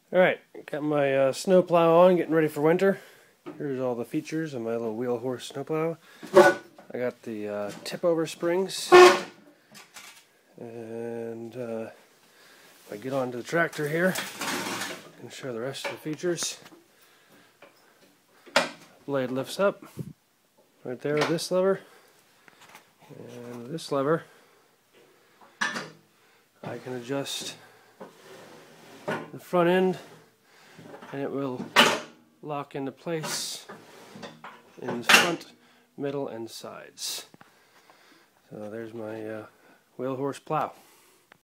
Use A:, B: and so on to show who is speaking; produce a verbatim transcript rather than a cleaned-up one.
A: Alright, got my uh, snow plow on, getting ready for winter. Here's all the features of my little Wheelhorse snow plow. I got the uh, tip over springs, and uh, if I get onto the tractor here, I can show the rest of the features. Blade lifts up right there with this lever, and with this lever I can adjust the front end and it will lock into place in front, middle, and sides. So there's my uh, Wheelhorse plow.